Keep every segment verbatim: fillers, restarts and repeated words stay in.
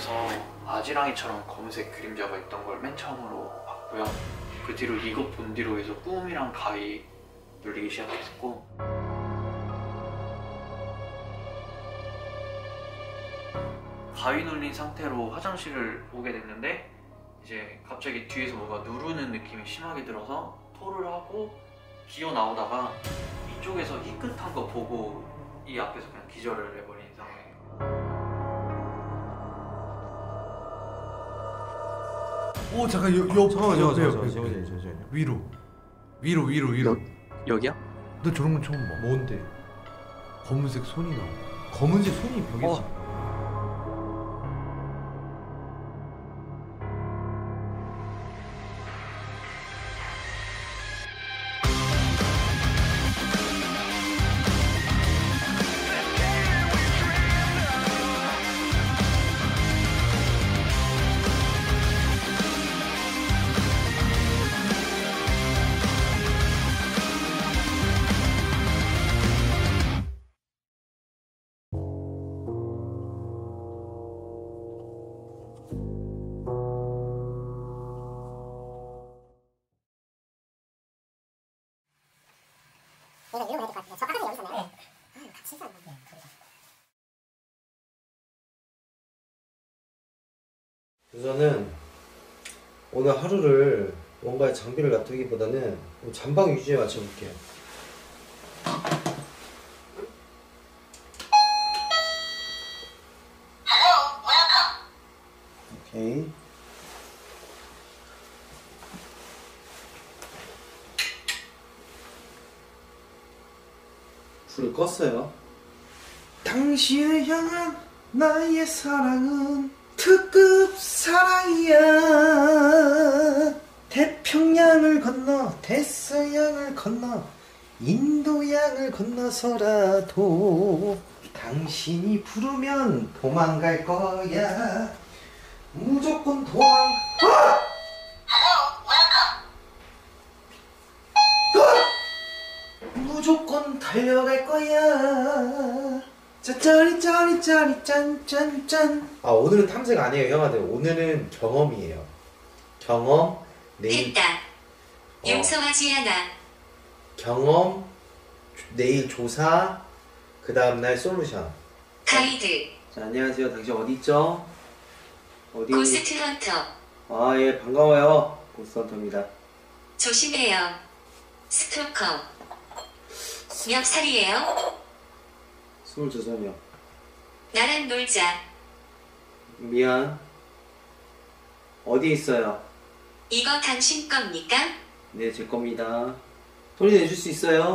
앞에서 아지랑이처럼 검은색 그림자가 있던 걸 맨 처음으로 봤고요. 그 뒤로 이것 본 뒤로 해서 꿈이랑 가위 눌리기 시작했고, 가위 눌린 상태로 화장실을 오게 됐는데 이제 갑자기 뒤에서 뭐가 누르는 느낌이 심하게 들어서 토를 하고 기어 나오다가 이쪽에서 희끗한 거 보고 이 앞에서 그냥 기절을 해버린 상황이에요. 오 잠깐 여, 여, 잠깐만 옆에, 잠깐만 옆에, 잠깐만 옆에. 잠깐만요. 위로 위로 위로 위로. 여기야? 너 저런 건 처음 봐. 뭔데? 검은색 손이 나와. 검은색 손이 벽에 어. 있어. 얘가 이러면 될 것 같아요. 저 아까 여기 있었나요? 네. 아, 같이 있었나? 네, 우선은 오늘 하루를 뭔가에 장비를 놔두기보다는 잠방 위주에 맞춰볼게요. 오케이. 불을 껐어요. 당신을 향한 나의 사랑은 특급 사랑이야. 태평양을 건너 대서양을 건너 인도양을 건너서라도 당신이 부르면 도망갈 거야. 무조건 도망. 아! 무조건 달려갈 거야. 짜짜리 짜리 짜리 짠짠짠. 아 오늘은 탐색 아니에요 형아들. 오늘은 경험이에요. 경험. 내일 됐다. 어. 용서하지 않아. 경험. 내일 조사. 그 다음날 솔루션. 가이드. 자 안녕하세요. 당신 어디 있죠? 어디? 고스트 헌터. 아 예 반가워요. 고스트헌터입니다. 조심해요. 스토커. 몇 살이에요? 스물두 살이요. 나랑 놀자. 미안. 어디에 있어요? 이거 당신 겁니까? 네 제 겁니다. 소리 내줄 수 있어요?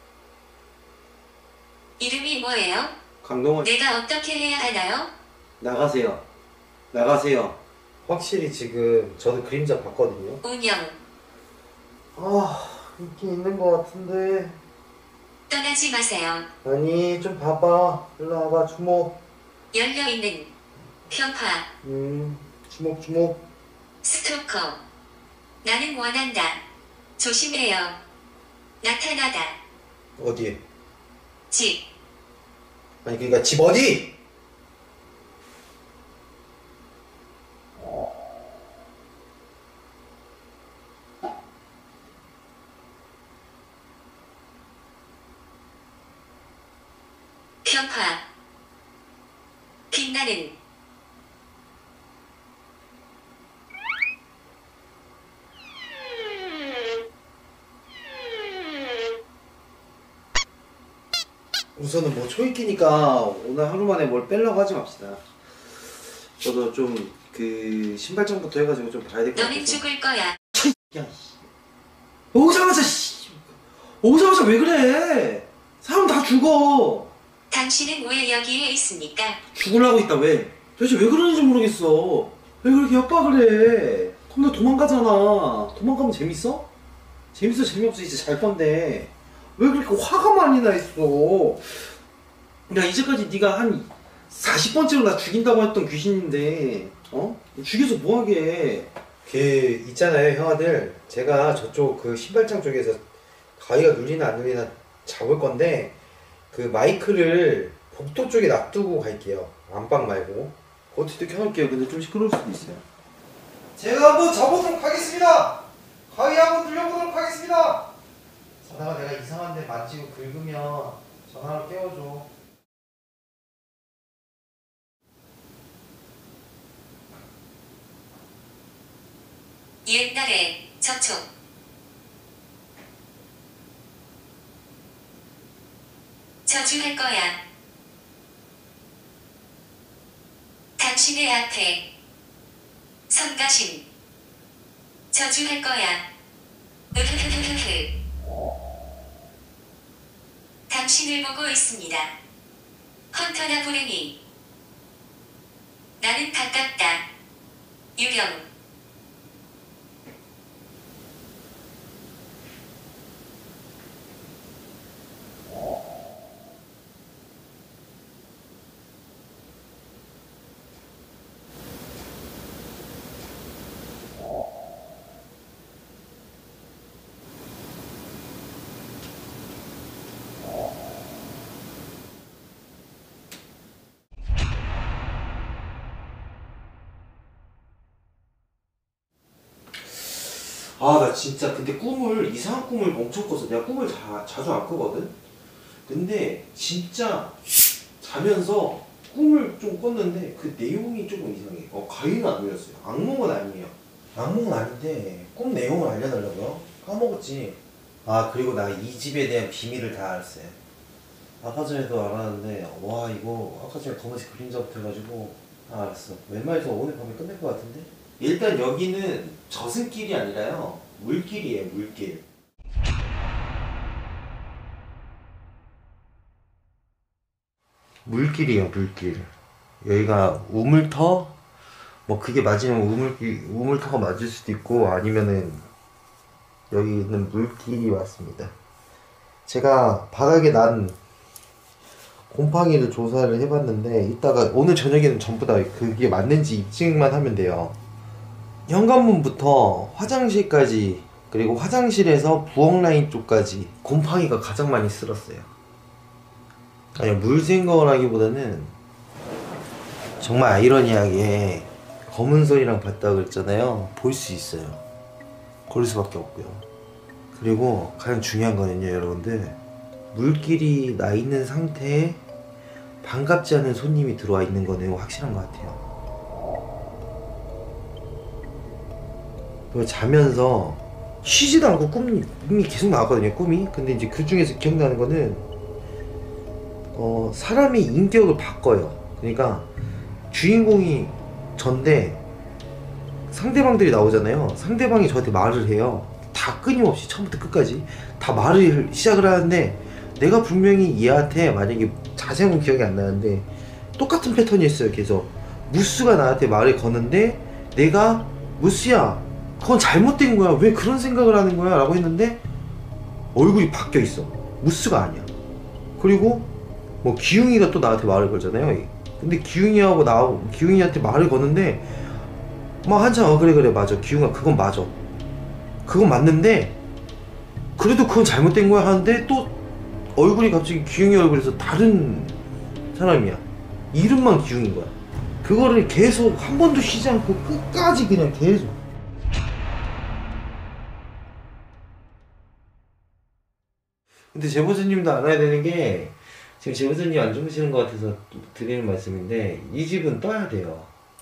이름이 뭐예요? 강동원. 내가 어떻게 해야 하나요? 나가세요. 나가세요. 확실히 지금 저도 그림자 봤거든요. 운영. 아 있긴 있는 것 같은데. 떠나지 마세요. 아니 좀 봐봐. 일로 와봐. 주목. 열려있는 편파. 음 주목 주목. 스토커. 나는 원한다. 조심해요. 나타나다. 어디에? 집. 아니 그러니까 집 어디? 편파. 빛나는. 우선은 뭐 초입기니까 오늘 하루 만에 뭘 빼려고 하지 맙시다. 저도 좀 그 신발장부터 해가지고 좀 봐야 될 것 같아서. 너는 죽을 거야. 야, 오자마자 씨, 오자마자 왜 그래? 사람 다 죽어. 당신은 왜 여기에 있습니까? 죽으려고 있다 왜? 도대체 왜 그러는지 모르겠어. 왜 그렇게 협박을 해? 그럼 너 도망가잖아. 도망가면 재밌어? 재밌어 재미없어 이제 잘 건데 왜 그렇게 화가 많이 나 있어? 야 이제까지 네가 한 사십 번째로 나 죽인다고 했던 귀신인데 어? 죽여서 뭐하게. 걔 있잖아요 형아들. 제가 저쪽 그 신발장 쪽에서 가위가 눌리나 안 눌리나 잡을 건데 그 마이크를 복도 쪽에 놔두고 갈게요. 안방 말고 어떻게 켜놓을게요. 근데 좀 시끄러울 수도 있어요. 제가 한번 잡아보도록 하겠습니다. 가위 한번 돌려보도록 하겠습니다. 자다가 내가 이상한 데 만지고 긁으면 전화로 깨워줘. 옛날에 접촉. 저주할 거야. 당신의 앞에 성가신. 저주할 거야. 으흐흐흐흐. 당신을 보고 있습니다. 헌터나 불행이. 나는 가깝다. 유령. 아, 나 진짜 근데 꿈을 이상한 꿈을 엄청 꿨어. 내가 꿈을 자, 자주 안 꾸거든. 근데 진짜 자면서 꿈을 좀 꿨는데 그 내용이 조금 이상해. 어, 가위는 안 눌렸어요. 악몽은 아니에요. 악몽은 아닌데 꿈 내용을 알려달라고요? 까먹었지. 아, 그리고 나 이 집에 대한 비밀을 다 알았어요. 아까 전에도 알았는데 와, 이거 아까 전에 검은색 그림자부터 해가지고 아, 알았어. 웬만해서 오늘 밤에 끝낼 것 같은데? 일단 여기는 저승길이 아니라요, 물길이에요. 물길. 물길이에요. 물길. 여기가 우물터? 뭐 그게 맞으면 우물길, 우물터가 맞을 수도 있고 아니면은 여기 있는 물길이 맞습니다. 제가 바닥에 난 곰팡이를 조사를 해봤는데 이따가 오늘 저녁에는 전부 다 그게 맞는지 입증만 하면 돼요. 현관문부터 화장실까지, 그리고 화장실에서 부엌 라인 쪽까지 곰팡이가 가장 많이 쓸었어요. 아니, 물 샌 거라기보다는 정말 아이러니하게 검은 소리랑 봤다 그랬잖아요. 볼 수 있어요. 그럴 수밖에 없고요. 그리고 가장 중요한 거는요, 여러분들, 물길이 나 있는 상태에 반갑지 않은 손님이 들어와 있는 거는 확실한 것 같아요. 자면서 쉬지도 않고 꿈이, 꿈이 계속 나왔거든요. 꿈이. 근데 이제 그 중에서 기억나는 거는 어, 사람이 인격을 바꿔요. 그러니까 주인공이 전데 상대방들이 나오잖아요. 상대방이 저한테 말을 해요. 다 끊임없이 처음부터 끝까지 다 말을 시작을 하는데 내가 분명히 얘한테, 만약에 자세한 건 기억이 안 나는데 똑같은 패턴이었어요. 계속 무스가 나한테 말을 거는데 내가 무스야, 그건 잘못된 거야, 왜 그런 생각을 하는 거야 라고 했는데 얼굴이 바뀌어 있어. 무스가 아니야. 그리고 뭐 기웅이가 또 나한테 말을 걸잖아요. 근데 기웅이하고 나, 기웅이한테 말을 거는데 막 한참 어 그래 그래 맞아, 기웅아 그건 맞아, 그건 맞는데 그래도 그건 잘못된 거야 하는데 또 얼굴이 갑자기 기웅이 얼굴에서 다른 사람이야. 이름만 기웅인 거야. 그거를 계속 한 번도 쉬지 않고 끝까지 그냥 계속. 근데 제보자님도 알아야 되는 게, 지금 제보자님 안 주무시는 것 같아서 드리는 말씀인데, 이 집은 떠야 돼요.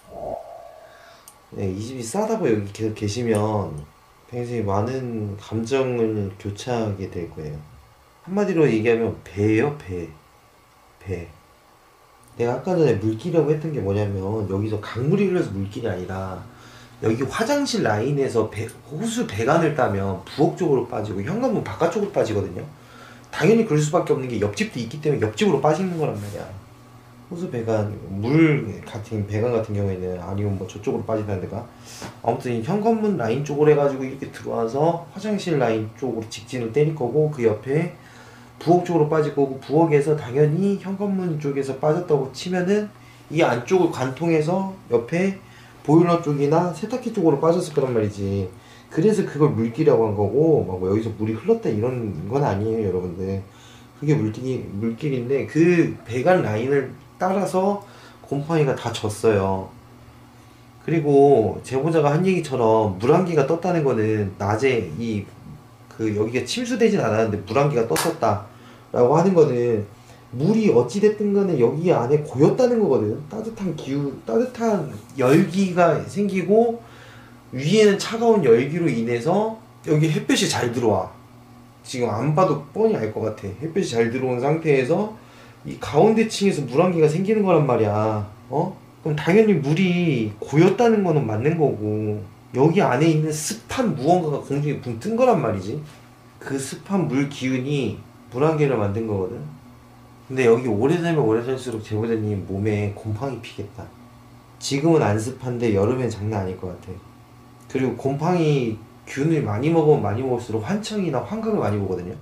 네, 이 집이 싸다고 여기 계속 계시면 굉장히 많은 감정을 교차하게 될 거예요. 한마디로 얘기하면 배예요, 배. 배. 내가 아까 전에 물길이라고 했던 게 뭐냐면, 여기서 강물이 흘러서 물길이 아니라 여기 화장실 라인에서 배, 호수 배관을 따면 부엌 쪽으로 빠지고 현관문 바깥쪽으로 빠지거든요. 당연히 그럴 수밖에 없는 게 옆집도 있기 때문에 옆집으로 빠지는 거란 말이야. 호수 배관, 물 같은 배관 같은 경우에는, 아니면 뭐 저쪽으로 빠진다는 데가, 아무튼 현관문 라인 쪽으로 해가지고 이렇게 들어와서 화장실 라인 쪽으로 직진을 때릴 거고, 그 옆에 부엌 쪽으로 빠질 거고, 부엌에서 당연히 현관문 쪽에서 빠졌다고 치면은 이 안쪽을 관통해서 옆에 보일러 쪽이나 세탁기 쪽으로 빠졌을 거란 말이지. 그래서 그걸 물길이라고 한 거고, 막 뭐 여기서 물이 흘렀다 이런 건 아니에요, 여러분들. 그게 물길이, 물길인데 그 배관 라인을 따라서 곰팡이가 다 졌어요. 그리고 제보자가 한 얘기처럼 물안개가 떴다는 거는 낮에 이 그 여기가 침수되진 않았는데 물안개가 떴었다 라고 하는 거는 물이 어찌됐든 간에 여기 안에 고였다는 거거든. 따뜻한 기후, 따뜻한 열기가 생기고 위에는 차가운 열기로 인해서 여기 햇볕이 잘 들어와. 지금 안 봐도 뻔히 알 것 같아. 햇볕이 잘 들어온 상태에서 이 가운데 층에서 물안개가 생기는 거란 말이야. 어? 그럼 당연히 물이 고였다는 거는 맞는 거고, 여기 안에 있는 습한 무언가가 공중에 붕 뜬 거란 말이지. 그 습한 물 기운이 물안개를 만든 거거든. 근데 여기 오래되면 오래될수록 제보자님 몸에 곰팡이 피겠다. 지금은 안 습한데 여름엔 장난 아닐 것 같아. 그리고 곰팡이 균을 많이 먹으면 많이 먹을수록 환청이나 환각을 많이 보거든요.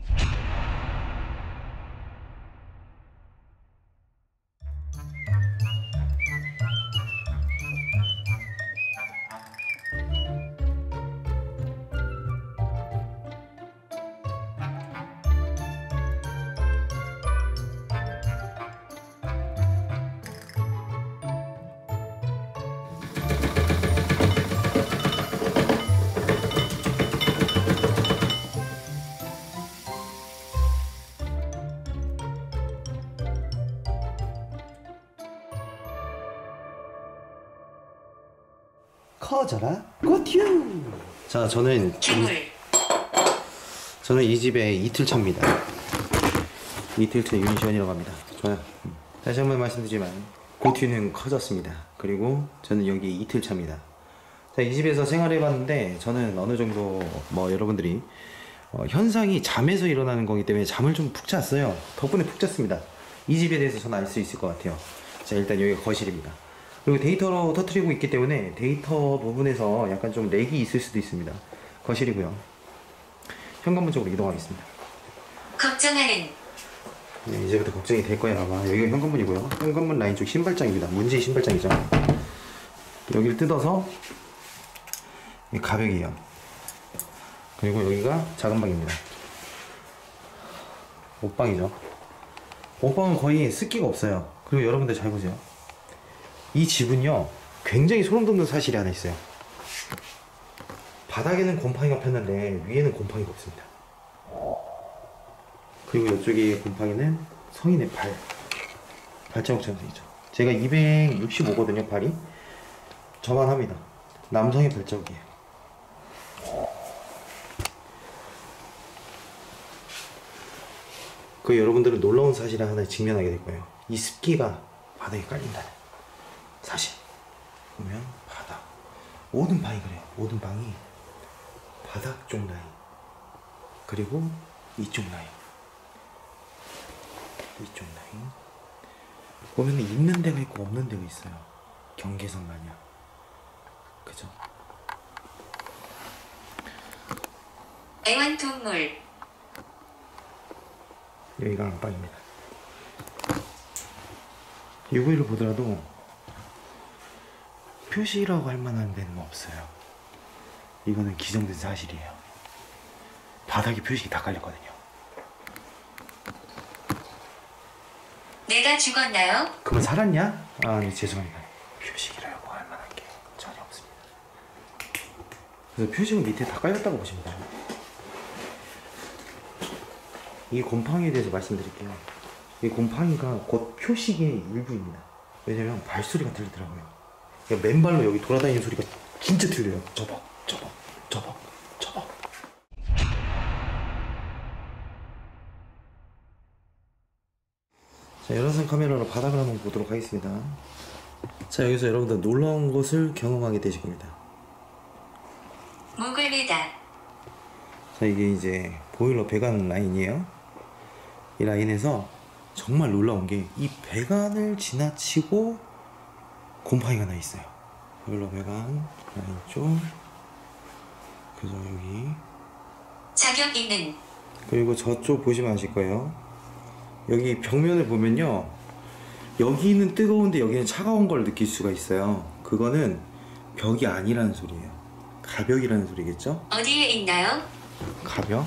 커져라 고튜. 자, 저는 주물, 저는 이 집에 이틀 차입니다. 이틀 차 윤시원이라고 합니다. 좋아요. 다시 한번 말씀드리지만 고튜는 커졌습니다. 그리고 저는 여기 이틀 차입니다. 자, 이 집에서 생활해봤는데 저는 어느 정도 뭐 여러분들이 어, 현상이 잠에서 일어나는 거기 때문에 잠을 좀 푹 잤어요. 덕분에 푹 잤습니다. 이 집에 대해서 저는 알 수 있을 것 같아요. 자, 일단 여기가 거실입니다. 그리고 데이터로 터트리고 있기 때문에 데이터 부분에서 약간 좀 렉이 있을 수도 있습니다. 거실이고요. 현관문 쪽으로 이동하겠습니다. 걱정하는 네, 이제부터 걱정이 될 거예요 아마. 여기가 현관문이고요. 현관문 라인 쪽 신발장입니다. 문제의 신발장이죠. 여기를 뜯어서 가벽이에요. 그리고 여기가 작은 방입니다. 옷방이죠. 옷방은 거의 습기가 없어요. 그리고 여러분들 잘 보세요. 이 집은요 굉장히 소름 돋는 사실이 하나 있어요. 바닥에는 곰팡이가 폈는데 위에는 곰팡이가 없습니다. 그리고 이쪽에 곰팡이는 성인의 발 발자국처럼 생기죠. 제가 이백육십오거든요 발이. 저만 합니다. 남성의 발자국이에요. 그 여러분들은 놀라운 사실을 하나 직면하게 될 거예요. 이 습기가 바닥에 깔린다는 사실. 보면 바닥, 모든 방이 그래요. 모든 방이 바닥 쪽 라인, 그리고 이쪽 라인, 이쪽 라인 보면 있는 데가 있고 없는 데가 있어요. 경계선 마냥. 그죠? 애완동물, 여기가 안방입니다. 유브이를 보더라도 표시라고 할 만한 데는 없어요. 이거는 기정된 사실이에요. 바닥에 표식이 다 깔렸거든요. 내가 죽었나요? 그러면 살았냐? 아, 네, 죄송합니다. 표식이라고 할 만한 게 전혀 없습니다. 그래서 표식은 밑에 다 깔렸다고 보시면 돼요. 이 곰팡이에 대해서 말씀드릴게요. 이 곰팡이가 곧 표식의 일부입니다. 왜냐면 발소리가 들리더라고요. 그러니까 맨발로 여기 돌아다니는 소리가 진짜 들려요. 저벅, 저벅, 저벅, 저벅. 자, 열화상 카메라로 바닥을 한번 보도록 하겠습니다. 자, 여기서 여러분들 놀라운 것을 경험하게 되실 겁니다. 목을 매다, 자, 이게 이제 보일러 배관 라인이에요. 이 라인에서 정말 놀라운 게 이 배관을 지나치고 곰팡이가 나 있어요. 보일러 배관 라인 쪽, 그래서 여기, 자격 있는 그리고 저쪽 보시면 아실 거예요. 여기 벽면을 보면요, 여기는 뜨거운데 여기는 차가운 걸 느낄 수가 있어요. 그거는 벽이 아니라는 소리예요. 가벽이라는 소리겠죠? 어디에 있나요? 가벽,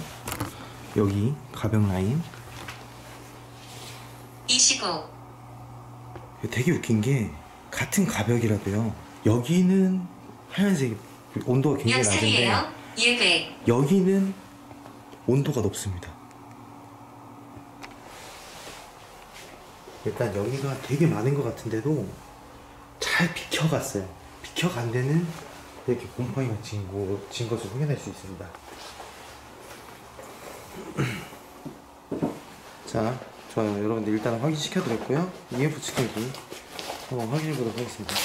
여기 가벽 라인, 이십오, 되게 웃긴 게 같은 가벽이라도요. 여기는 하얀색 온도가 굉장히 몇 낮은데 살이에요? 예배. 여기는 온도가 높습니다. 일단 여기가 되게 많은 것 같은데도 잘 비켜갔어요. 비켜간 데는 이렇게 곰팡이가 진, 거, 진 것을 확인할 수 있습니다. 자, 좋아요. 여러분들 일단 확인시켜드렸고요. 이엠에프 측정기 한번 확인해보도록 하겠습니다.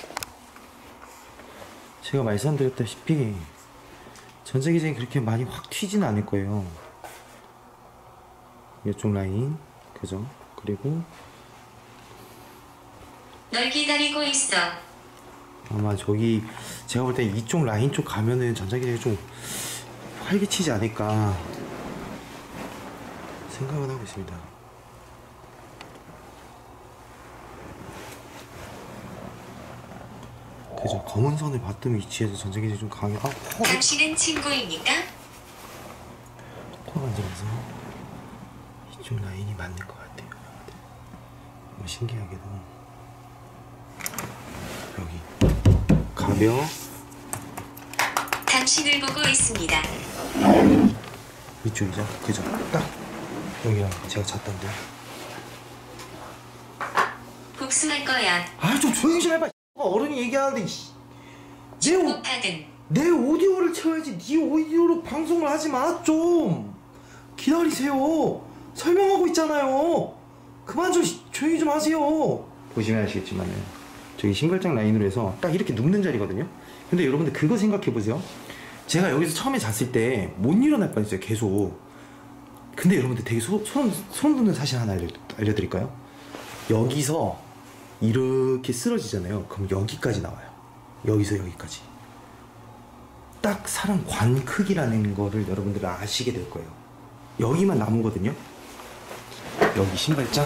제가 말씀드렸다시피 전자기장이 그렇게 많이 확 튀지는 않을 거예요. 이쪽 라인, 그죠? 그리고 널 기다리고 있어. 아마 저기 제가 볼 때 이쪽 라인 쪽 가면은 전자기장이 좀 활기치지 않을까 생각은 하고 있습니다. 그죠? 검은 선을 봤던 위치에서 전자기장이 좀 강해. 아, 코! 당신은 친구입니까? 코가 만져서 이쪽 라인이 맞는 것 같아요. 뭐 신기하게도 여기 가벼 당신을 보고 있습니다. 이쪽이죠? 그죠? 딱 여기랑 제가 잤던데. 복수할 거야. 아 좀 조용히 좀 해봐. 어른이 얘기하는데 내, 오, 못하든. 내 오디오를 채워야지. 네 오디오로 방송을 하지 마. 좀 기다리세요. 설명하고 있잖아요. 그만 좀 조용히 좀 하세요. 보시면 아시겠지만은 저기 신발장 라인으로 해서 딱 이렇게 눕는 자리거든요. 근데 여러분들 그거 생각해보세요. 제가 여기서 처음에 잤을 때 못 일어날 뻔했어요. 계속. 근데 여러분들 되게 소, 소름, 소름 돋는 사실 하나 알려, 알려드릴까요? 여기서 이렇게 쓰러지잖아요. 그럼 여기까지 나와요. 여기서 여기까지. 딱 사람 관 크기라는 거를 여러분들 아시게 될 거예요. 여기만 나무거든요. 여기 신발장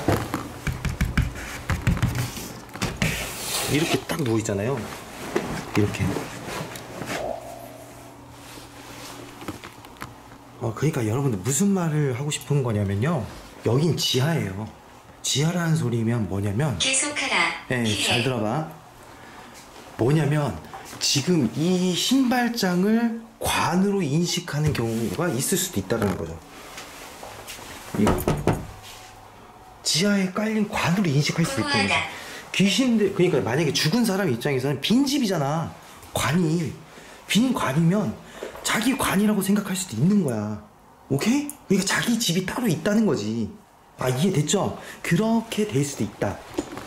이렇게 딱 누워있잖아요. 이렇게. 어, 그러니까 여러분들 무슨 말을 하고 싶은 거냐면요. 여긴 지하예요. 지하라는 소리면 뭐냐면 계속하라. 네, 잘 들어봐. 뭐냐면 지금 이 신발장을 관으로 인식하는 경우가 있을 수도 있다는 거죠. 이거 지하에 깔린 관으로 인식할 수 있다는 거죠. 구하다. 귀신들, 그러니까 만약에 죽은 사람 입장에서는 빈 집이잖아. 관이 빈 관이면 자기 관이라고 생각할 수도 있는 거야. 오케이? 그러니까 자기 집이 따로 있다는 거지. 아, 이해됐죠? 그렇게 될 수도 있다.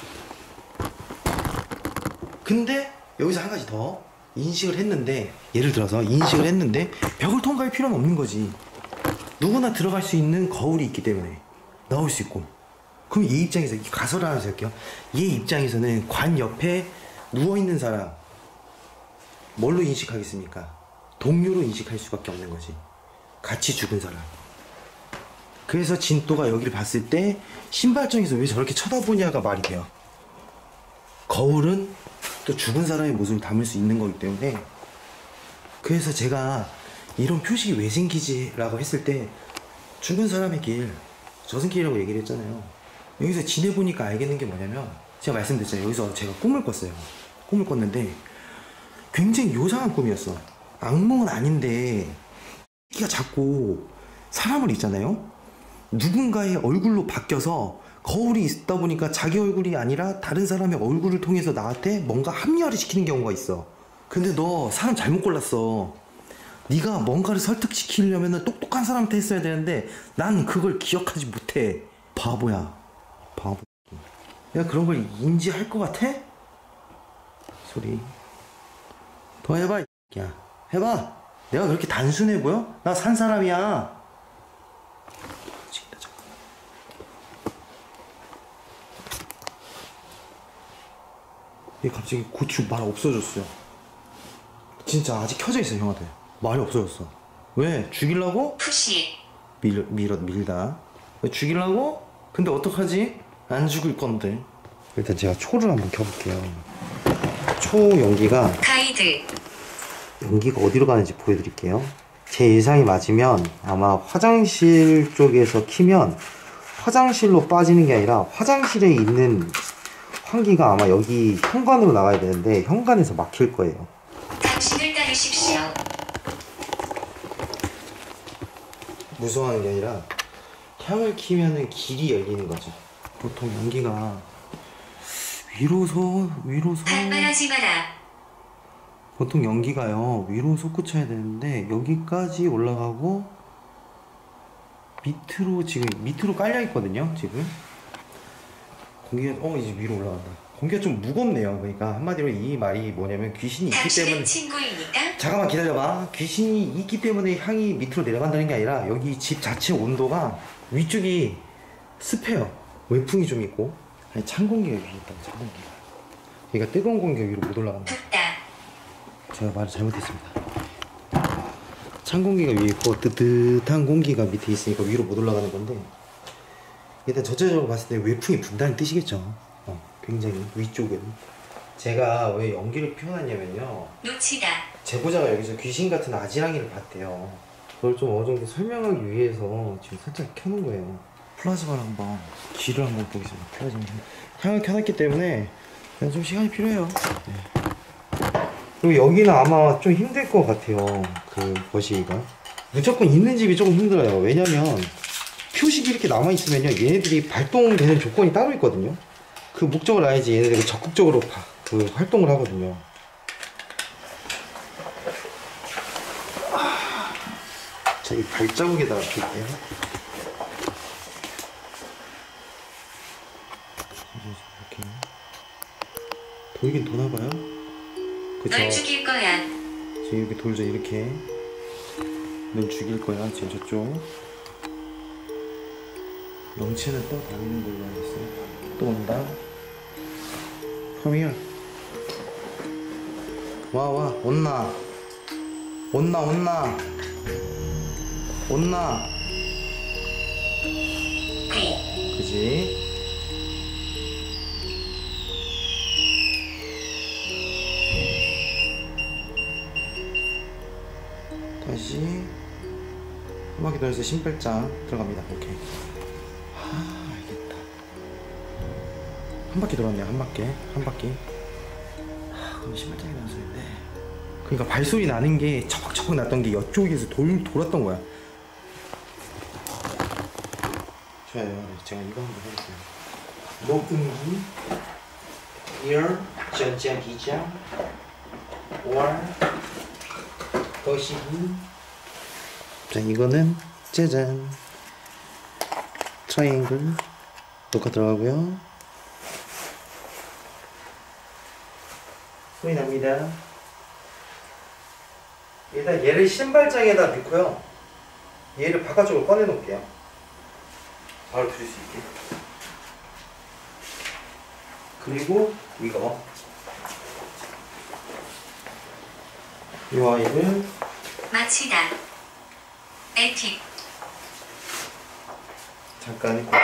근데 여기서 한 가지 더 인식을 했는데, 예를 들어서 인식을 했는데 벽을 통과할 필요는 없는 거지. 누구나 들어갈 수 있는 거울이 있기 때문에 나올 수 있고. 그럼 얘 입장에서 가설을 하나 할게요. 얘 입장에서는 관 옆에 누워있는 사람 뭘로 인식하겠습니까? 동료로 인식할 수밖에 없는 거지. 같이 죽은 사람. 그래서 진또가 여기를 봤을 때 신발장에서 왜 저렇게 쳐다보냐가 말이 돼요. 거울은 또 죽은 사람의 모습을 담을 수 있는 거기 때문에. 그래서 제가 이런 표식이 왜 생기지? 라고 했을 때 죽은 사람의 길, 저승길이라고 얘기를 했잖아요. 여기서 지내보니까 알겠는 게 뭐냐면, 제가 말씀드렸잖아요. 여기서 제가 꿈을 꿨어요. 꿈을 꿨는데 굉장히 요상한 꿈이었어. 악몽은 아닌데 끼가 자꾸 사람을 있잖아요. 누군가의 얼굴로 바뀌어서 거울이 있다 보니까 자기 얼굴이 아니라 다른 사람의 얼굴을 통해서 나한테 뭔가 합리화를 시키는 경우가 있어. 근데 너 사람 잘못 골랐어. 네가 뭔가를 설득시키려면 똑똑한 사람한테 했어야 되는데 난 그걸 기억하지 못해. 바보야. 바보. 내가 그런 걸 인지할 것 같아? 소리. 더 해봐. 야, 해봐. 내가 그렇게 단순해 보여? 나 산 사람이야. 얘 갑자기 고추 말 없어졌어요. 진짜 아직 켜져 있어 형한테. 말이 없어졌어. 왜? 죽이려고? 푸시. 밀, 밀어, 밀다. 왜 죽이려고? 근데 어떡하지? 안 죽을 건데. 일단 제가 초를 한번 켜볼게요. 초 연기가 가이드. 연기가 어디로 가는지 보여드릴게요. 제 예상이 맞으면 아마 화장실 쪽에서 키면 화장실로 빠지는 게 아니라 화장실에 있는 환기가 아마 여기 현관으로 나가야 되는데 현관에서 막힐 거예요. 당신을 따르십시오. 무서워하는 게 아니라 향을 키면은 길이 열리는 거죠. 보통 연기가 위로서 위로서 반말하지 마라. 보통 연기가요 위로 솟구쳐야 되는데 여기까지 올라가고 밑으로 지금 밑으로 깔려 있거든요. 지금 공기가 어 이제 위로 올라간다. 공기가 좀 무겁네요. 그러니까 한마디로 이 말이 뭐냐면 귀신이 있기 당신은 때문에 친구입니까? 잠깐만 기다려봐. 귀신이 있기 때문에 향이 밑으로 내려간다는 게 아니라 여기 집 자체 온도가 위쪽이 습해요. 외풍이 좀 있고 아니 찬 공기가 위에 있다고. 찬 공기가 그러니까 뜨거운 공기가 위로 못 올라간다. 덥다. 제가 말을 잘못했습니다. 찬 공기가 위에 있고 뜨뜻한 공기가 밑에 있으니까 위로 못 올라가는 건데 일단 전체적으로 봤을 때 외풍이 분다는 뜻이겠죠. 어, 굉장히 위쪽은 제가 왜 연기를 표현하냐면요 놓치다. 제보자가 여기서 귀신 같은 아지랑이를 봤대요. 그걸 좀 어느 정도 설명하기 위해서 지금 살짝 켜놓은 거예요. 플라즈마를 한번 귀를 한번 보겠습니다. 플라즈마 향을 켜놨기 때문에 그냥 좀 시간이 필요해요. 네. 그리고 여기는 아마 좀 힘들 것 같아요. 그 거시기가 무조건 있는 집이 조금 힘들어요. 왜냐면 표식이 이렇게 남아있으면요 얘네들이 발동되는 조건이 따로 있거든요. 그 목적을 알아야지 얘네들이 적극적으로 바, 그 활동을 하거든요. 자, 이 발자국에다가 볼게요. 이렇게 돌긴 도나봐요. 그쵸? 널 죽일 거야. 지금 이렇게 돌죠. 이렇게 넌 죽일 거야. 지금 저쪽 영체는 떠다니는 걸로 알겠어요. 또 온다. Come here. 와, 와, 온나. 온나, 온나. 온나. 귀. 그지? 다시 한 바퀴 돌려서 신발장 들어갑니다. 오케이. 아, 알겠다. 한 바퀴 돌았네요. 한 바퀴. 한 바퀴. 아, 그럼 신발장이 나는 소리인데. 그러니까 발소리 나는 게 처벅처벅 났던 게 이쪽에서 돌, 돌았던 거야. 좋아요. 제가 이거 한번 해볼게요. 녹음기, ear, 전자기장, or, 거시기. 자, 이거는 짜잔. 트라이앵글 녹화 들어가고요. 소리 납니다. 일단 얘를 신발장에다 넣고요. 얘를 바깥쪽으로 꺼내 놓을게요. 바로 들을 수 있게. 그리고 이거 이 아이를 마치다. 에픽. 잠깐 이렇게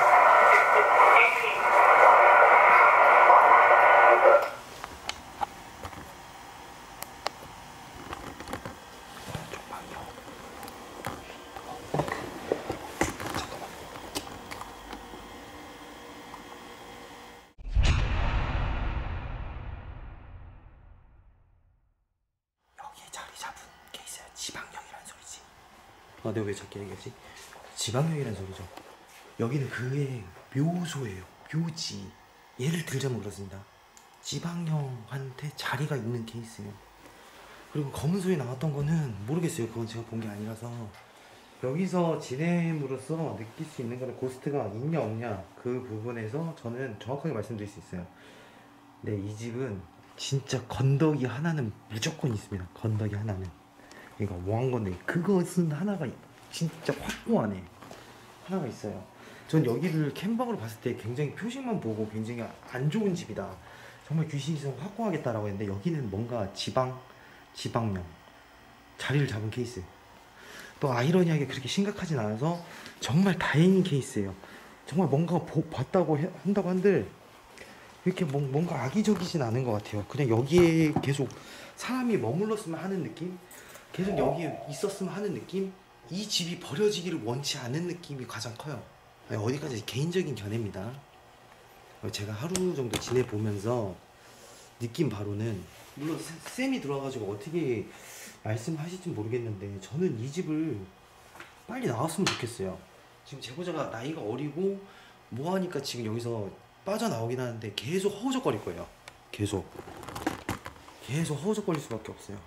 아, 내가 왜 작게 얘기하지? 지방령이라는 소리죠. 여기는 그의 묘소예요. 묘지. 예를 들자면 그렇습니다. 지방령한테 자리가 있는 케이스예요. 그리고 검은 소리 나왔던 거는 모르겠어요. 그건 제가 본 게 아니라서. 여기서 지냄으로써 느낄 수 있는 거는 고스트가 있냐 없냐 그 부분에서 저는 정확하게 말씀드릴 수 있어요. 네, 이 집은 진짜 건더기 하나는 무조건 있습니다. 건더기 하나는. 그러니까 뭐한 건데 그것은 하나가 진짜 확고하네. 하나가 있어요. 전 여기를 캠방으로 봤을 때 굉장히 표식만 보고 굉장히 안 좋은 집이다, 정말 귀신이 있으면 확고하겠다라고 했는데 여기는 뭔가 지방, 지방령 자리를 잡은 케이스. 또 아이러니하게 그렇게 심각하진 않아서 정말 다행인 케이스예요. 정말 뭔가 보, 봤다고 해, 한다고 한들 이렇게 뭐, 뭔가 악의적이진 않은 것 같아요. 그냥 여기에 계속 사람이 머물렀으면 하는 느낌? 계속 여기에 있었으면 하는 느낌? 이 집이 버려지기를 원치 않은 느낌이 가장 커요. 아니, 어디까지 개인적인 견해입니다. 제가 하루 정도 지내보면서 느낀 바로는, 물론 쌤이 들어와가지고 어떻게 말씀하실지 모르겠는데 저는 이 집을 빨리 나왔으면 좋겠어요. 지금 제보자가 나이가 어리고 뭐하니까 지금 여기서 빠져나오긴 하는데 계속 허우적거릴 거예요. 계속 계속 허우적거릴 수밖에 없어요.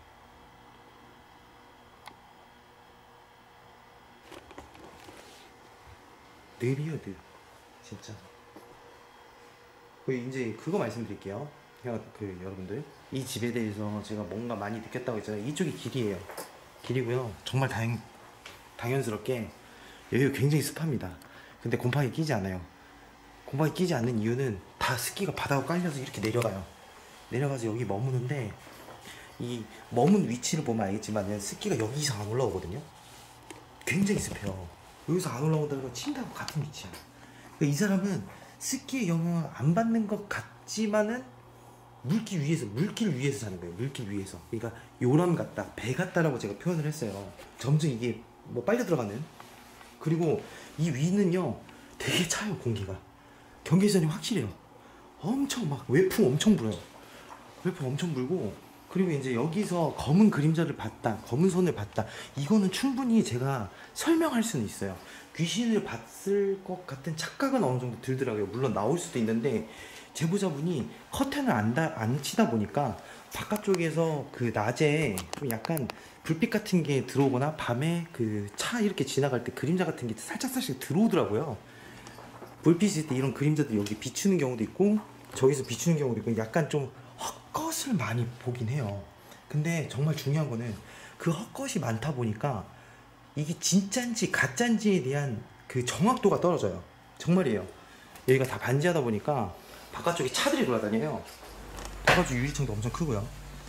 늙이요 늙 진짜. 그 이제 그거 말씀드릴게요. 그냥 그 여러분들, 이 집에 대해서 제가 뭔가 많이 느꼈다고 했잖아요. 이쪽이 길이에요. 길이고요. 정말 다행, 당연스럽게 여기가 굉장히 습합니다. 근데 곰팡이 끼지 않아요. 곰팡이 끼지 않는 이유는 다 습기가 바닥으로 깔려서 이렇게 내려가요. 내려가서 여기 머무는데, 이 머문 위치를 보면 알겠지만 습기가 여기 이상 안 올라오거든요. 굉장히 습해요. 여기서 안 올라온다는 건 침대하고 같은 위치야. 그러니까 이 사람은 습기의 영향을 안 받는 것 같지만은 물길 위에서, 물길 위에서 사는 거예요. 물길 위에서. 그러니까 요람 같다, 배 같다라고 제가 표현을 했어요. 점점 이게 뭐 빨려 들어가는. 그리고 이 위는요 되게 차요. 공기가, 경계선이 확실해요. 엄청 막 외풍 엄청 불어요. 외풍 엄청 불고, 그리고 이제 여기서 검은 그림자를 봤다, 검은 손을 봤다, 이거는 충분히 제가 설명할 수는 있어요. 귀신을 봤을 것 같은 착각은 어느 정도 들더라고요. 물론 나올 수도 있는데, 제보자분이 커튼을 안, 다, 안 치다 보니까 바깥쪽에서 그 낮에 좀 약간 불빛 같은 게 들어오거나 밤에 그 차 이렇게 지나갈 때 그림자 같은 게 살짝살짝 들어오더라고요. 불빛이 있을 때 이런 그림자들이 여기 비추는 경우도 있고 저기서 비추는 경우도 있고, 약간 좀 헛것을 많이 보긴 해요. 근데 정말 중요한 거는 그 헛것이 많다 보니까 이게 진짠지 가짠지에 대한 그 정확도가 떨어져요. 정말이에요. 여기가 다 반지하다 보니까 바깥쪽에 차들이 돌아다녀요. 바깥쪽 유리창도 엄청 크고요.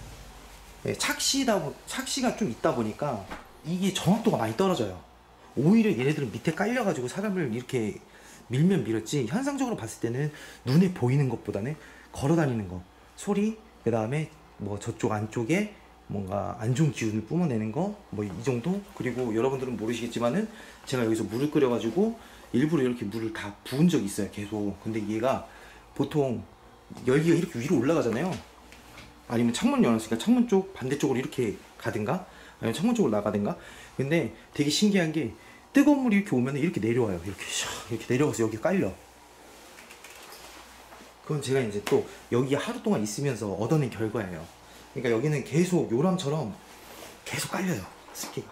네, 착시다, 착시가 좀 있다 보니까 이게 정확도가 많이 떨어져요. 오히려 얘네들은 밑에 깔려가지고 사람을 이렇게 밀면 밀었지, 현상적으로 봤을 때는 눈에 보이는 것보다는 걸어다니는 거, 소리, 그 다음에 뭐 저쪽 안쪽에 뭔가 안 좋은 기운을 뿜어내는 거, 뭐 이 정도. 그리고 여러분들은 모르시겠지만은 제가 여기서 물을 끓여가지고 일부러 이렇게 물을 다 부은 적이 있어요. 계속. 근데 얘가 보통 열기가 이렇게 위로 올라가잖아요. 아니면 창문 열었으니까 창문 쪽 반대쪽으로 이렇게 가든가, 아니면 창문 쪽으로 나가든가. 근데 되게 신기한 게 뜨거운 물이 이렇게 오면 이렇게 내려와요. 이렇게 샥 이렇게 내려가서 여기 깔려. 그건 제가 이제 또 여기 하루 동안 있으면서 얻어낸 결과예요. 그러니까 여기는 계속 요람처럼 계속 깔려요, 습기가.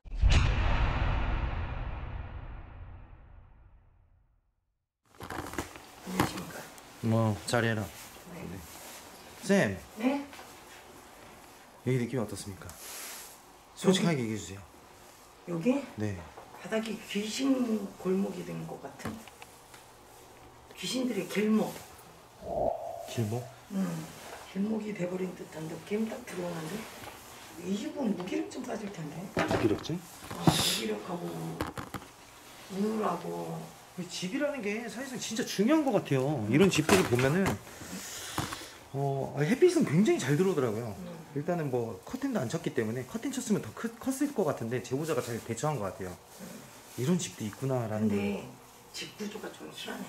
안녕하십니까. 뭐 잘해라. 네. 쌤, 네? 여기 느낌이 어떻습니까? 솔직하게 얘기해 주세요. 여기 네. 바닥이 귀신 골목이 된 것 같은, 귀신들의 길목. 길목? 음, 길목이 돼버린 듯한 느낌 딱 들어오는데, 이 집은 무기력증 빠질 텐데. 무기력증? 어, 무기력하고 우울하고. 집이라는 게 사실상 진짜 중요한 것 같아요. 이런 집들을 보면은 어, 햇빛은 굉장히 잘 들어오더라고요. 음. 일단은 뭐 커튼도 안 쳤기 때문에, 커튼 쳤으면 더 크, 컸을 것 같은데 제보자가 잘 대처한 것 같아요. 이런 집도 있구나라는 게. 근데 집 구조가 좀 희한해.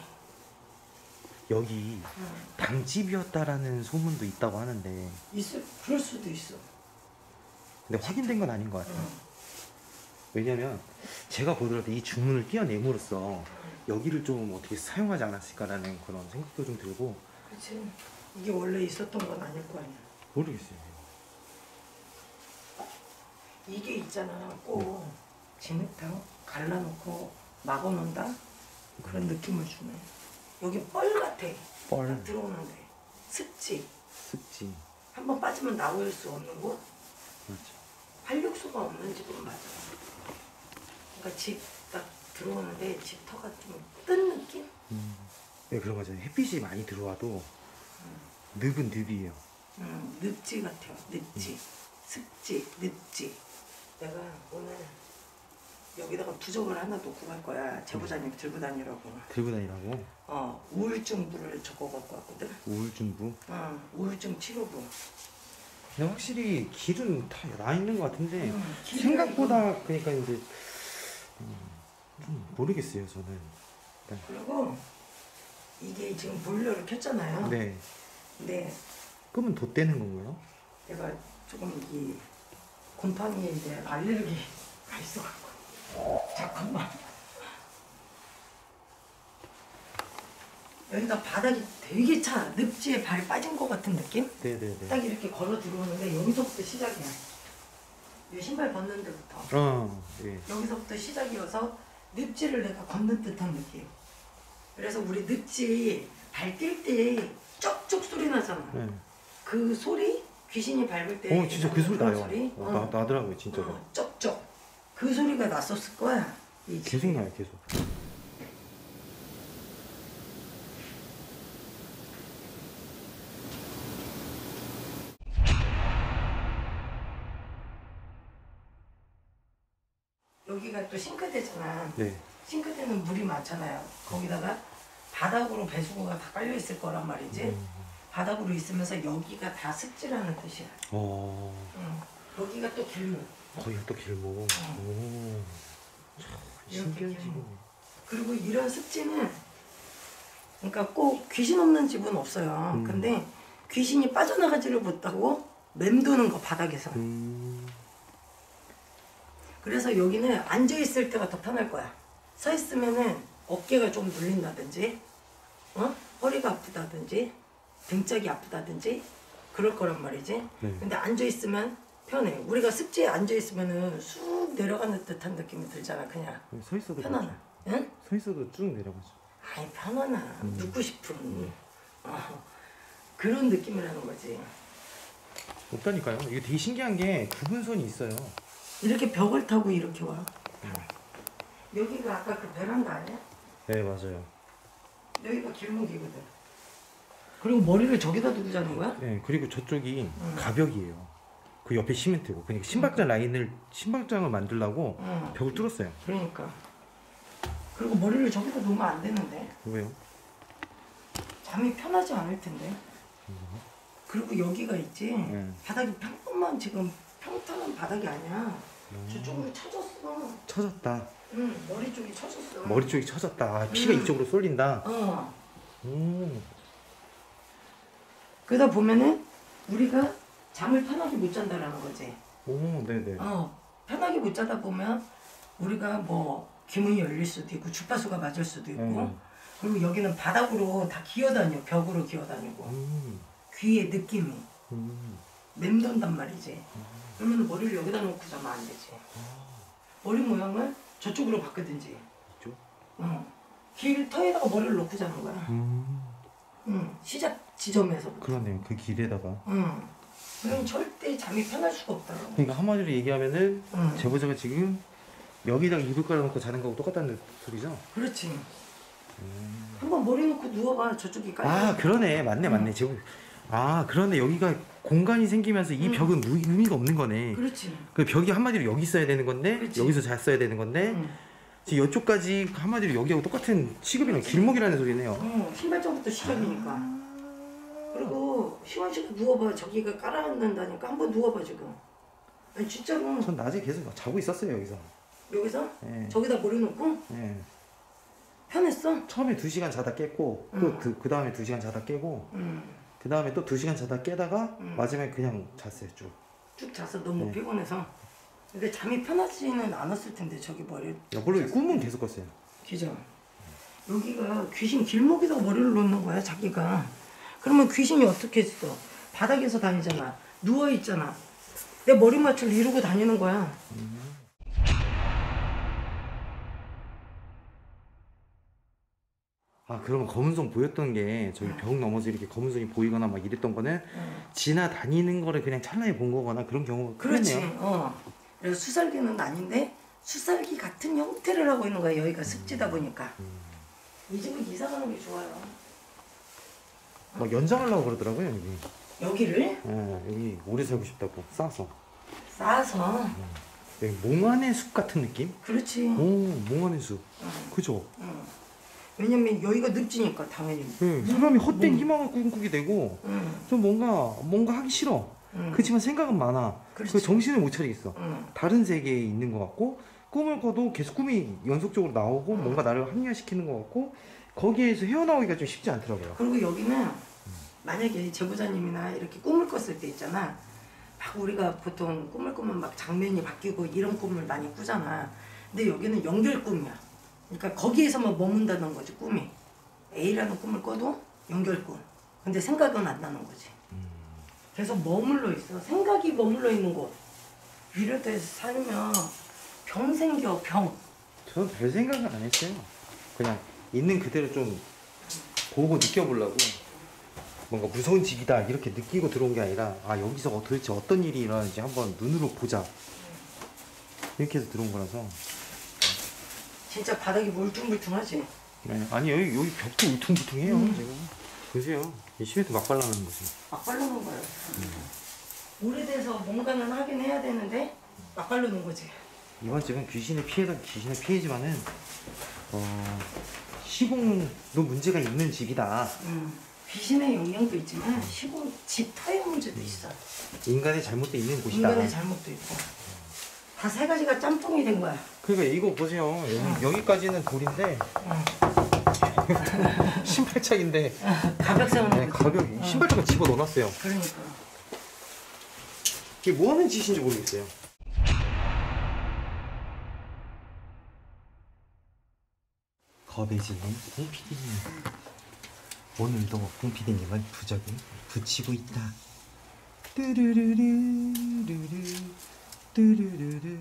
여기 음. 당집이었다라는 소문도 있다고 하는데, 있을, 그럴 수도 있어. 근데 확인된 건 아닌 것 같아요. 음. 왜냐면 제가 보더라도 이 주문을 띄어내므로써 여기를 좀 어떻게 사용하지 않았을까라는 그런 생각도 좀 들고. 그치. 이게 원래 있었던 건 아닐 거 아니야. 모르겠어요. 이게 있잖아, 꼭 진흙탕 갈라놓고 막아놓는다? 그런 느낌을 주네. 여기 뻘 같아. 뻘. 딱 들어오는데 습지. 습지. 한번 빠지면 나올 수 없는 곳. 맞죠. 활력소가 없는 집은 맞아. 그러니까 집 딱 들어오는데 집터가 좀 뜬 느낌? 음. 네, 그런 거잖아요. 햇빛이 많이 들어와도 늪은 늪이에요. 음, 늪지 같아요. 늪지. 습지, 늪지. 내가 오늘 여기다가 부적을 하나 놓고 갈 거야. 제보자님 들고 다니라고. 들고 다니라고? 어, 우울증부를 적어 갖고 왔거든. 우울증부? 어, 우울증 치료부. 근데 확실히 길은 다 나 있는 것 같은데, 음, 길이가 생각보다 그러니까 이제 음, 좀 모르겠어요 저는. 일단. 그리고 이게 지금 보일러를 켰잖아요. 네. 근데 그러면 덧대는 건가요? 내가 조금 이 곰팡이에 이제 알레르기가 있어갖고 잠깐만. 여기가 바닥이 되게 차. 늪지에 발이 빠진 것 같은 느낌? 네네네. 딱 이렇게 걸어 들어오는데 여기서부터 시작이야. 이 신발 벗는 데부터. 어, 예. 여기서부터 시작이어서 늪지를 내가 걷는 듯한 느낌. 그래서 우리 늪지 발 뛸 때 쩍쩍 소리 나잖아. 네. 그 소리 귀신이 밟을 때. 어, 진짜 그 소리 나요. 소리? 어, 어. 나, 나더라고요, 진짜로. 어, 쩍쩍. 그 소리가 났었을 거야. 이 계속 나요, 계속. 여기가 또 싱크대잖아. 네. 싱크대는 물이 많잖아요. 거기다가 바닥으로 배수구가 다 깔려 있을 거란 말이지. 음. 바닥으로 있으면서 여기가 다 습지라는 뜻이야. 어, 응. 여기가 또 길목. 거기가 또 길목. 오. 참, 이렇게 신기한 길목. 집이네. 그리고 이런 습지는 그러니까 꼭 귀신 없는 집은 없어요. 음. 근데 귀신이 빠져나가지를 못하고 맴도는 거 바닥에서. 음. 그래서 여기는 앉아 있을 때가 더 편할 거야. 서 있으면은 어깨가 좀 눌린다든지, 어? 허리가 아프다든지, 등짝이 아프다든지 그럴 거란 말이지. 네. 근데 앉아 있으면 편해. 우리가 습지에 앉아 있으면은 쑥 내려가는 듯한 느낌이 들잖아. 그냥 서 있어도 편안해. 그렇죠. 응? 서 있어도 쭉 내려가죠. 아이 편안하. 음. 눕고 싶은 어, 그런 느낌이라는 거지. 없다니까요. 이게 되게 신기한 게 구분선이 있어요. 이렇게 벽을 타고 이렇게 와. 음. 여기가 아까 그 베란다 아니야? 네, 맞아요. 여기가 길목이거든. 그리고 머리를 저기다 두고 자는 거야? 네, 그리고 저쪽이 음. 가벽이에요. 그 옆에 시멘트고. 그러니까 신발장 라인을 신발장을 만들려고 응. 벽을 뚫었어요. 그러니까. 그리고 머리를 저기다 놓으면 안 되는데. 왜요? 잠이 편하지 않을 텐데. 그리고 여기가 있지. 네. 바닥이 평범한 지금 평탄한 바닥이 아니야. 음. 저쪽으로 쳐졌어. 쳐졌다. 응, 머리 쪽이 쳐졌어. 머리 쪽이 쳐졌다. 아, 피가 음. 이쪽으로 쏠린다. 어. 음. 그러다 보면은 우리가 잠을 편하게 못 잔다라는 거지. 오, 네네. 어, 편하게 못 자다 보면 우리가 뭐 귀문이 열릴 수도 있고 주파수가 맞을 수도 있고 음. 그리고 여기는 바닥으로 다 기어다녀. 벽으로 기어다니고 음. 귀의 느낌이 음. 맴돈단 말이지. 그러면 머리를 여기다 놓고 자면 안 되지. 머리 모양을 저쪽으로 바꾸든지. 이쪽? 어. 길 터에다가 머리를 놓고 자는 거야. 음. 응. 시작 지점에서부터. 그러네요. 그 길에다가. 응. 그럼 절대 잠이 편할 수가 없더라고. 그러니까 한마디로 얘기하면은 응. 제보자가 지금 여기다가 이불 깔아놓고 자는 거하고 똑같다는 소리죠? 그렇지. 음. 한번 머리 놓고 누워봐. 저쪽이 깔려. 아, 그러네. 맞네, 맞네. 제보. 아, 그러네. 여기가 공간이 생기면서 이 응. 벽은 의- 의미가 없는 거네. 그렇지. 그 벽이 한마디로 여기 있어야 되는 건데 그치. 여기서 잤어야 되는 건데 응. 지금 이쪽까지 한마디로 여기하고 똑같은 취급이랑 길목이라는 소리네요. 응. 신발장부터 시작이니까. 그리고 시원 씨가 누워봐. 저기가 깔아앉는다니까. 한번 누워봐 지금. 아니 진짜로. 전 낮에 계속 자고 있었어요 여기서. 여기서 예. 저기다 머리 놓고 예. 편했어. 처음에 두 시간 자다 깼고 응. 또 그 다음에 두 시간 자다 깨고 응. 그 다음에 또 두 시간 자다 깨다가 응. 마지막에 그냥 잤어요 쭉. 쭉 잤어. 너무 네. 피곤해서. 근데 잠이 편하지는 않았을 텐데 저기 머리. 야, 물론 꿈은 계속 꿨어요. 기죠. 여기가 귀신 길목에다가 머리를 놓는 거야 자기가. 그러면 귀신이 어떻게 했어? 바닥에서 다니잖아. 누워 있잖아. 내 머리맡을 이루고 다니는 거야. 아, 그러면 검은손 보였던 게 저기 벽 넘어서 이렇게 검은손이 보이거나 막 이랬던 거는 응. 지나다니는 거를 그냥 찰나에 본 거거나 그런 경우가 그렇지. 크네요. 어. 그래서 수살기는 아닌데 수살기 같은 형태를 하고 있는 거야. 여기가 습지다 보니까. 이 집은 이사가는 게 좋아요. 막 연장하려고 그러더라고요 여기. 여기를 예, 여기 오래 살고 싶다고 싸서. 쌓아서. 여기 몽환의 숲 같은 느낌? 그렇지. 오, 몽환의 숲. 응. 그죠? 응. 왜냐면 여기가 늪지니까 당연히. 예, 사람이 헛된 몽- 희망을 꿈꾸게 되고 응. 좀 뭔가 뭔가 하기 싫어. 응. 그렇지만 생각은 많아. 그렇지. 그 정신을 못 차리겠어. 응. 다른 세계에 있는 것 같고 꿈을 꿔도 계속 꿈이 연속적으로 나오고 응. 뭔가 나를 합리화시키는 것 같고 거기에서 헤어나오기가 좀 쉽지 않더라고요. 그리고 여기는 만약에 제보자님이나 이렇게 꿈을 꿨을 때 있잖아. 막 우리가 보통 꿈을 꾸면 막 장면이 바뀌고 이런 꿈을 많이 꾸잖아. 근데 여기는 연결 꿈이야. 그러니까 거기에서만 머문다는 거지 꿈이. A라는 꿈을 꿔도 연결 꿈. 근데 생각은 안 나는 거지. 그래서 머물러 있어. 생각이 머물러 있는 곳. 이럴 때 살면 병 생겨 병. 저는 별 생각은 안 했어요. 그냥 있는 그대로 좀 보고 느껴보려고. 뭔가 무서운 집이다 이렇게 느끼고 들어온 게 아니라 아 여기서 도대체 어떤 일이 일어나는지 한번 눈으로 보자 이렇게 해서 들어온 거라서. 진짜 바닥이 울퉁불퉁하지? 네. 아니 여기 여기 벽도 울퉁불퉁해요. 음. 지금 보세요. 이 시멘트 막 발라놓은 거지. 막 바르는 거야. 음. 오래돼서 뭔가는 하긴 해야 되는데 막 바르는 거지. 이번 집은 귀신의 피해다 귀신의 피해지만은 어 시공도 문제가 있는 집이다. 음. 귀신의 영향도 있지만 시공 집터의 문제도 있어. 인간의 잘못도 있는 곳이다. 인간의 잘못도 있고. 다 세 가지가 짬뽕이 된 거야. 그러니까 이거 보세요. 여기, 응. 여기까지는 돌인데 응. 신발장인데 가벽 세우는 네, 거지. 가벽 응. 신발장을 집어 넣어놨어요. 그러니까. 이게 뭐 하는 짓인지 모르겠어요. 겁해지는 홍 피디님. 오늘도 홍 피디님을 부적에 붙이고 있다. 뚜루루루루루 뚜루루루루루.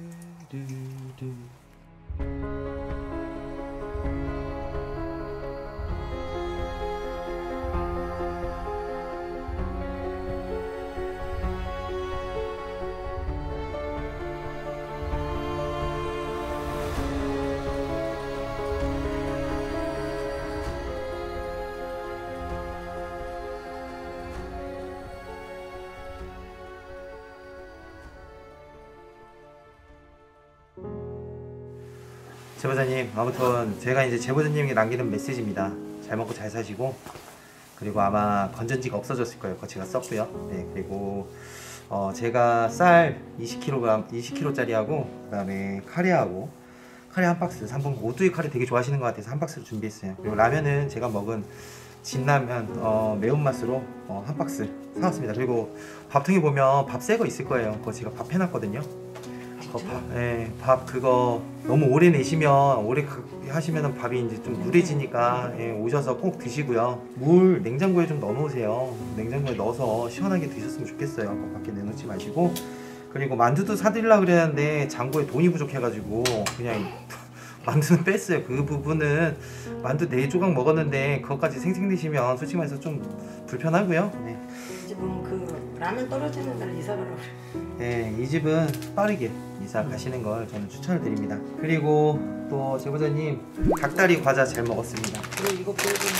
제보자님, 아무튼 제가 이제 제보자님에게 남기는 메시지입니다. 잘 먹고 잘 사시고, 그리고 아마 건전지가 없어졌을 거예요. 그거 제가 썼고요. 네, 그리고 어 제가 쌀 이십 킬로그램, 이십 킬로그램짜리하고 그다음에 카레하고 카레 한 박스, 삼 번 오뚜기 카레 되게 좋아하시는 것 같아서 한 박스를 준비했어요. 그리고 라면은 제가 먹은 진라면 어, 매운맛으로 어, 한 박스 사왔습니다. 그리고 밥통에 보면 밥 새 거 있을 거예요. 그거 제가 밥 해놨거든요. 어, 밥, 예, 밥 그거 너무 오래 내시면 오래 하시면은 밥이 이제 좀 누래지니까 예, 오셔서 꼭 드시고요. 물 냉장고에 좀 넣어놓으세요. 냉장고에 넣어서 시원하게 드셨으면 좋겠어요. 그거 밖에 내놓지 마시고. 그리고 만두도 사드리려고 그랬는데 장고에 돈이 부족해가지고 그냥 만두는 뺐어요. 그 부분은 만두 네 조각 먹었는데 그것까지 생생내시면 솔직히 말해서 좀 불편하고요. 네. 이제 뭐 그 라면 떨어지는 날 이사 가라고 그래. 네, 이 집은 빠르게 이사 가시는 걸 저는 추천을 드립니다. 그리고 또 제보자님 닭다리 과자 잘 먹었습니다. 그리고 이거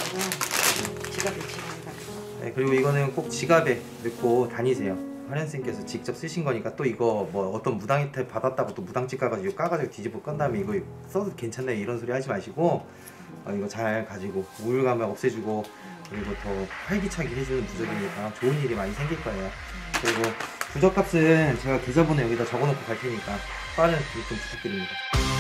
보여주려고 지갑에 집어넣는다. 네, 그리고 이거는 꼭 지갑에 넣고 다니세요. 화련쌤께서 직접 쓰신 거니까 또 이거 뭐 어떤 무당 혜택 받았다고 또 무당집 가가지고 까가지고 뒤집어 깐 다음에 이거 써도 괜찮나요? 이런 소리 하지 마시고 어, 이거 잘 가지고 우울감을 없애주고 그리고 더 활기차게 해주는 부적이니까 좋은 일이 많이 생길 거예요. 그리고 부적값은 제가 계좌번호 여기다 적어놓고 갈 테니까 빠른 입금 부탁드립니다.